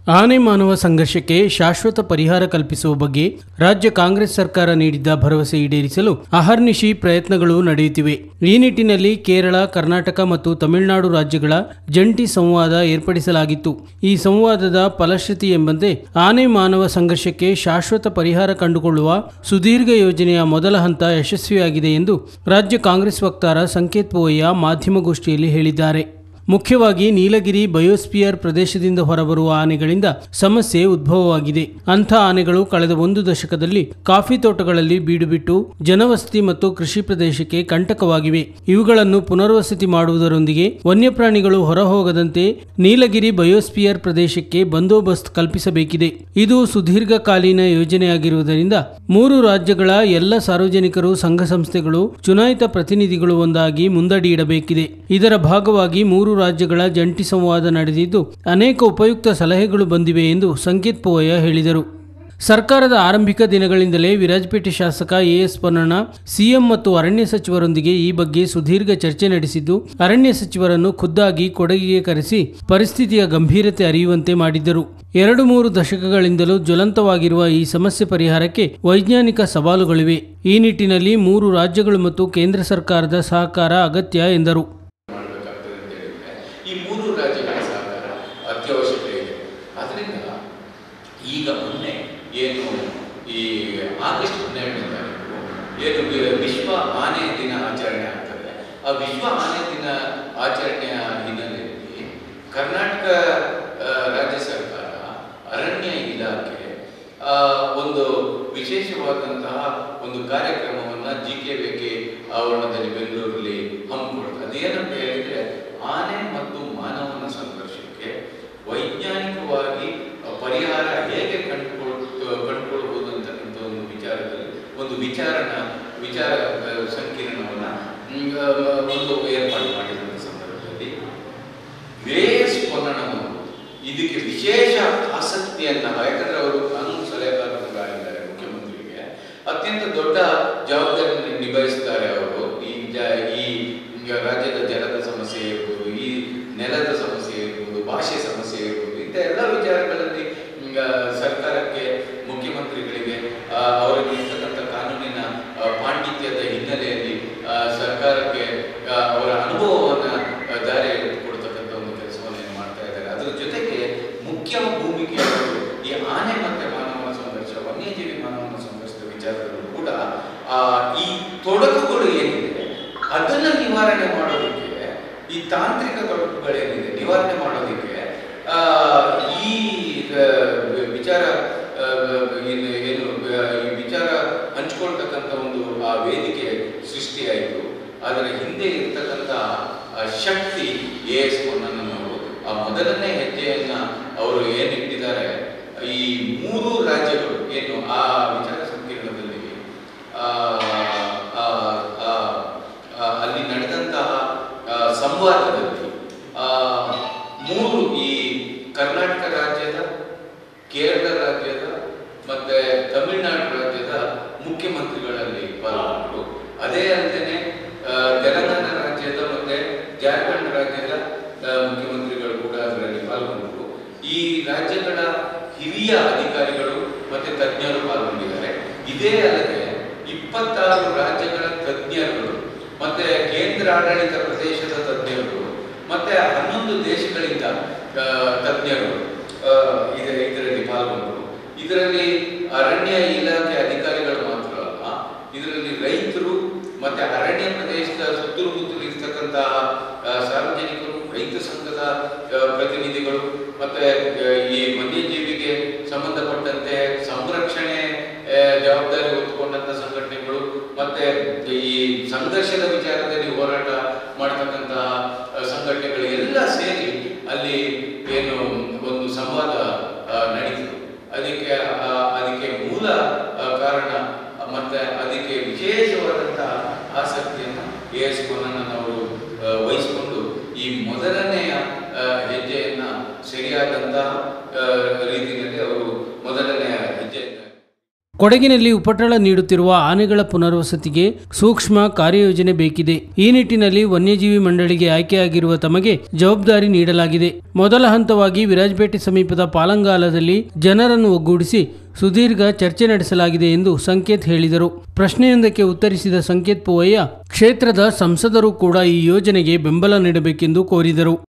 ಆನೆ ಮಾನವ ಸಂಘರ್ಷಕ್ಕೆ ಶಾಶ್ವತ ಪರಿಹಾರ ಕಲ್ಪಿಸುವ ಬಗ್ಗೆ ರಾಜ್ಯ ಕಾಂಗ್ರೆಸ್ ಸರ್ಕಾರ ನೀಡಿದ್ದ ಭರವಸೆ ಈಡೇರಿಸಲು ಅಹರ್ನಿಶಿ ಪ್ರಯತ್ನಗಳು ನಡೆಯುತ್ತಿವೆ. ಈ ನಿಟ್ಟಿನಲ್ಲಿ ಕೇರಳ, ಕರ್ನಾಟಕ ಮತ್ತು ತಮಿಳುನಾಡು ರಾಜ್ಯಗಳ ಜಂಟಿ ಸಂವಾದ ಏರ್ಪಡಿಸಲಾಗಿತ್ತು. ಈ ಸಂವಾದದ ಫಲಶ್ರುತಿ ಎಂಬಂತೆ ಆನೆ ಮಾನವ ಸಂಘರ್ಷಕ್ಕೆ ಶಾಶ್ವತ ಪರಿಹಾರ ಕಂಡುಕೊಳ್ಳುವ ಸುದೀರ್ಘ ಯೋಜನೆಯ ಮೊದಲ ಹಂತ ಯಶಸ್ವಿಯಾಗಿದೆ ಎಂದು ರಾಜ್ಯ ಕಾಂಗ್ರೆಸ್ ವಕ್ತಾರ ಸಂಕೇತ್ ಪೂವಯ್ಯ ಮಾಧ್ಯಮಗೋಷ್ಠಿಯಲ್ಲಿ ಹೇಳಿದ್ದಾರೆ. ಮುಖ್ಯವಾಗಿ ನೀಲಗಿರಿ ಬಯೋಸ್ಪಿಯರ್ ಪ್ರದೇಶದಿಂದ ಹೊರಬರುವ ಆನೆಗಳಿಂದ ಸಮಸ್ಯೆ ಉದ್ಭವವಾಗಿದೆ. ಅಂಥ ಆನೆಗಳು ಕಳೆದ 1 ದಶಕದಲ್ಲಿ ಕಾಫಿ ತೋಟಗಳಲ್ಲಿ ಬೀಡುಬಿಟ್ಟು ಜನವಸತಿ ಮತ್ತು ಕೃಷಿ ಪ್ರದೇಶಕ್ಕೆ ಕಂಟಕವಾಗಿವೆ. ಇವುಗಳನ್ನು ಪುನರ್ವಸತಿ ಮಾಡುವುದರೊಂದಿಗೆ ವನ್ಯಪ್ರಾಣಿಗಳು ಹೊರಹೋಗದಂತೆ ನೀಲಗಿರಿ ಬಯೋಸ್ಪಿಯರ್ ಪ್ರದೇಶಕ್ಕೆ ಬಂದೋಬಸ್ತ್ ಕಲ್ಪಿಸಬೇಕಿದೆ. ಇದು ಸುದೀರ್ಘಕಾಲೀನ ಯೋಜನೆಯಾಗಿರುವುದರಿಂದ 3 ರಾಜ್ಯಗಳ ಎಲ್ಲ ಸಾರ್ವಜನಿಕರು, ಸಂಘ ಸಂಸ್ಥೆಗಳು, ಚುನಾಯಿತ ಪ್ರತಿನಿಧಿಗಳು ಒಂದಾಗಿ ಮುಂದಡಿ ಇಡಬೇಕಿದೆ. ಇದರ ಭಾಗವಾಗಿ 3 ರಾಜ್ಯಗಳ ಜಂಟಿ ಸಂವಾದ ನಡೆದಿದ್ದು ಅನೇಕ ಉಪಯುಕ್ತ ಸಲಹೆಗಳು ಬಂದಿವೆ ಎಂದು ಸಂಕೇತ್ ಪೂವಯ್ಯ ಹೇಳಿದರು. ಸರ್ಕಾರದ ಆರಂಭಿಕ ದಿನಗಳಿಂದಲೇ ವಿರಾಜಪೇಟೆ ಶಾಸಕ ಎಎಸ್ ಪೊನ್ನಣ್ಣ ಸಿಎಂ ಮತ್ತು ಅರಣ್ಯ ಸಚಿವರೊಂದಿಗೆ ಈ ಬಗ್ಗೆ ಸುದೀರ್ಘ ಚರ್ಚೆ ನಡೆಸಿದ್ದು, ಅರಣ್ಯ ಸಚಿವರನ್ನು ಖುದ್ದಾಗಿ ಕೊಡಗಿಗೆ ಕರೆಸಿ ಪರಿಸ್ಥಿತಿಯ ಗಂಭೀರತೆ ಅರಿಯುವಂತೆ ಮಾಡಿದ್ದರು. 2-3 ದಶಕಗಳಿಂದಲೂ ಜ್ವಲಂತವಾಗಿರುವ ಈ ಸಮಸ್ಯೆ ಪರಿಹಾರಕ್ಕೆ ವೈಜ್ಞಾನಿಕ ಸವಾಲುಗಳಿವೆ. ಈ ನಿಟ್ಟಿನಲ್ಲಿ 3 ರಾಜ್ಯಗಳು ಮತ್ತು ಕೇಂದ್ರ ಸರ್ಕಾರದ ಸಹಕಾರ ಅಗತ್ಯ ಎಂದರು. ಈ 3 ರಾಜ್ಯಗಳ ಸಹಕಾರ ಅತ್ಯವಶ್ಯಕ ಇದೆ. ಅದರಿಂದ ಈಗ ಮೊನ್ನೆ ಏನು ಈ ಆಗಸ್ಟ್ 12ನೇ ತಾರೀಕು ಏನು ವಿಶ್ವ ಆನೆ ದಿನ ಆಚರಣೆ ಆಗ್ತದೆ, ಆ ವಿಶ್ವ ಆನೆ ದಿನ ಆಚರಣೆಯ ಹಿನ್ನೆಲೆಯಲ್ಲಿ ಕರ್ನಾಟಕ ರಾಜ್ಯ ಸರ್ಕಾರ, ಅರಣ್ಯ ಇಲಾಖೆ ಒಂದು ವಿಶೇಷವಾದಂತಹ ಒಂದು ಕಾರ್ಯಕ್ರಮವನ್ನು GKVK ಆವರಣದಲ್ಲಿ ಬೆಂಗಳೂರಲ್ಲಿ ಹಮ್ಮಿಕೊಳ್ತದೆ. ಅದೇನಂತ ಹೇಳಿದ್ರೆ, ಆನೆ ಮತ್ತು ಮಾನವನ ಸಂಘರ್ಷಕ್ಕೆ ವೈಜ್ಞಾನಿಕವಾಗಿ ಪರಿಹಾರ ಹೇಗೆ ಕಂಡುಕೊಳ್ಬಹುದು ಅಂತಕ್ಕಂಥ ಒಂದು ವಿಚಾರದಲ್ಲಿ ಒಂದು ವಿಚಾರ ಸಂಕಿರಣವನ್ನು ಒಂದು ಏರ್ಪಾಡು ಮಾಡಿದಂಥ ಸಂದರ್ಭದಲ್ಲಿ ಎಎಸ್ ಪೊನ್ನಣ್ಣನವರು ಇದಕ್ಕೆ ವಿಶೇಷ ಆಸಕ್ತಿಯನ್ನ, ಯಾಕಂದ್ರೆ ಅವರು ಕಾನೂನು ಸಲಹೆಗಾರರಾಗಿದ್ದಾರೆ, ಮುಖ್ಯಮಂತ್ರಿಗೆ ಅತ್ಯಂತ ದೊಡ್ಡ ಜವಾಬ್ದಾರಿಯನ್ನು ನಿಭಾಯಿಸುತ್ತಾರೆ. ಅವರು ಈ ರಾಜ್ಯದ ಜಲದ ಸಮಸ್ಯೆ ಇರ್ಬೋದು, ಈ ನೆಲದ ಸಮಸ್ಯೆ ಇರ್ಬೋದು, ಭಾಷೆ ಸಮಸ್ಯೆ ಇರ್ಬೋದು, ಇಂಥ ಎಲ್ಲ ವಿಚಾರಗಳಲ್ಲಿ ಸರ್ಕಾರಕ್ಕೆ, ಮುಖ್ಯಮಂತ್ರಿಗಳಿಗೆ ಅವರಿಗೆ ಇರ್ತಕ್ಕಂಥ ಕಾನೂನಿನ ಪಾಂಡಿತ್ಯದ ಹಿನ್ನೆಲೆಯಲ್ಲಿ ಸರ್ಕಾರಕ್ಕೆ ಅವರ ಅನುಭವವನ್ನು ದಾರಿ ಕೊಡ್ತಕ್ಕಂಥ ಒಂದು ಕೆಲಸವನ್ನು ಮಾಡ್ತಾ ಇದ್ದಾರೆ. ಅದರ ಜೊತೆಗೆ ಮುಖ್ಯ ಭೂಮಿಕೆಯವರು ಈ ಆನೆ ಮತ್ತೆ ಮಾನವನ ಸಂಘರ್ಷ, ವನ್ಯಜೀವಿ ಮಾನವನ ಸಂಘರ್ಷದ ವಿಚಾರದಲ್ಲೂ ಕೂಡ ಈ ತೊಡಕುಗಳು ಏನಿದೆ ಅದನ್ನು ನಿವಾರಣೆ ಮಾಡೋದಕ್ಕೆ, ಈ ತಾಂತ್ರಿಕ ತೊಡಕುಗಳೇನಿದೆ ನಿವಾರಣೆ ಮಾಡೋದಕ್ಕೆ ಈ ವಿಚಾರ ಏನು ಈ ವಿಚಾರ ಹಂಚ್ಕೊಳ್ತಕ್ಕಂಥ ಒಂದು ಆ ವೇದಿಕೆ ಸೃಷ್ಟಿಯಾಯಿತು. ಅದರ ಹಿಂದೆ ಇರ್ತಕ್ಕಂಥ ಶಕ್ತಿ ಎಎಸ್ ಪೊನ್ನಣ್ಣನವರು ಆ ಮೊದಲನೇ ಹೆಜ್ಜೆಯನ್ನ ಅವರು ಏನಿಟ್ಟಿದ್ದಾರೆ, ಈ 3 ರಾಜ್ಯಗಳು ಏನು ಆ ವಿಚಾರ ಸಂಕಿರಣದಲ್ಲಿ ಅಲ್ಲಿ ನಡೆದಂತಹ ಸಂವಾದದಲ್ಲಿ 3 ಈ ಕರ್ನಾಟಕ ರಾಜ್ಯದ, ಕೇರಳ ರಾಜ್ಯದ ಮತ್ತೆ ತಮಿಳುನಾಡು ರಾಜ್ಯದ ಮುಖ್ಯಮಂತ್ರಿಗಳಲ್ಲಿ ಪಾಲ್ಗೊಂಡರು. ಅದೇ ಅಲ್ಲದೆ ತೆಲಂಗಾಣ ರಾಜ್ಯದ ಮತ್ತೆ ಜಾರ್ಖಂಡ್ ರಾಜ್ಯದ ಮುಖ್ಯಮಂತ್ರಿಗಳು ಕೂಡ ಅದರಲ್ಲಿ ಪಾಲ್ಗೊಂಡರು. ಈ ರಾಜ್ಯಗಳ ಹಿರಿಯ ಅಧಿಕಾರಿಗಳು ಮತ್ತೆ ತಜ್ಞರು ಪಾಲ್ಗೊಂಡಿದ್ದಾರೆ. ಇದೇ ಅಲ್ಲದೆ 26 ರಾಜ್ಯಗಳ ತಜ್ಞರುಗಳು ಮತ್ತೆ ಕೇಂದ್ರ ಆಡಳಿತ ಪ್ರದೇಶದ ತಜ್ಞರು ಮತ್ತೆ 11 ದೇಶಗಳಿಂದ ತಜ್ಞರು ಇದರಲ್ಲಿ ಪಾಲ್ಗೊಂಡರು. ಇದರಲ್ಲಿ ಅರಣ್ಯ ಇಲಾಖೆ ಅಧಿಕಾರಿಗಳು ಮಾತ್ರ ಅಲ್ಲ, ಇದರಲ್ಲಿ ರೈತರು ಮತ್ತೆ ಅರಣ್ಯ ಪ್ರದೇಶದ ಸುತ್ತಮುತ್ತಲು ಇರ್ತಕ್ಕಂತಹ ಸಾರ್ವಜನಿಕರು, ರೈತ ಸಂಘದ ಪ್ರತಿನಿಧಿಗಳು ಮತ್ತೆ ಈ ವನ್ಯಜೀವಿಗೆ ಸಂಬಂಧಪಟ್ಟಂತೆ ಸಂರಕ್ಷಣೆ ಜವಾಬ್ದಾರಿ ಹೊತ್ತುಕೊಂಡಂತ ಸಂಘಟನೆಗಳು ಮತ್ತೆ ಈ ಸಂಘರ್ಷದ ವಿಚಾರದಲ್ಲಿ ಹೋರಾಟ ಮಾಡತಕ್ಕಂತಹ ಸಂಘಟನೆಗಳು ಎಲ್ಲ ಸೇರಿ ಅಲ್ಲಿ ಏನು ಒಂದು ಸಂವಾದ ನಡೀತು. ಅದಕ್ಕೆ ಮೂಲ ಕಾರಣ ಮತ್ತೆ ಅದಕ್ಕೆ ವಿಶೇಷವಾದಂತಹ ಆಸಕ್ತಿಯನ್ನು ಎಎಸ್ ಪೊನ್ನಣ್ಣನವರು ವಹಿಸಿಕೊಂಡು ಈ ಮೊದಲನೆಯ ಹೆಜ್ಜೆಯನ್ನ ಸರಿಯಾದಂತಹ ರೀತಿಯಲ್ಲಿ ಅವರು ಮೊದಲನೆಯ ಹೆಜ್ಜೆಯನ್ನು ಕೊಡಗಿನಲ್ಲಿ ಉಪಟಳ ನೀಡುತ್ತಿರುವ ಆನೆಗಳ ಪುನರ್ವಸತಿಗೆ ಸೂಕ್ಷ್ಮ ಕಾರ್ಯಯೋಜನೆ ಬೇಕಿದೆ. ಈ ನಿಟ್ಟಿನಲ್ಲಿ ವನ್ಯಜೀವಿ ಮಂಡಳಿಗೆ ಆಯ್ಕೆಯಾಗಿರುವ ತಮಗೆ ಜವಾಬ್ದಾರಿ ನೀಡಲಾಗಿದೆ. ಮೊದಲ ಹಂತವಾಗಿ ವಿರಾಜಪೇಟೆ ಸಮೀಪದ ಪಾಲಂಗಾಲದಲ್ಲಿ ಜನರನ್ನು ಒಗ್ಗೂಡಿಸಿ ಸುದೀರ್ಘ ಚರ್ಚೆ ನಡೆಸಲಾಗಿದೆ ಎಂದು ಸಂಕೇತ್ ಹೇಳಿದರು. ಪ್ರಶ್ನೆಯೊಂದಕ್ಕೆ ಉತ್ತರಿಸಿದ ಸಂಕೇತ್ ಪೂವಯ್ಯ, ಕ್ಷೇತ್ರದ ಸಂಸದರು ಕೂಡ ಈ ಯೋಜನೆಗೆ ಬೆಂಬಲ ನೀಡಬೇಕೆಂದು ಕೋರಿದರು.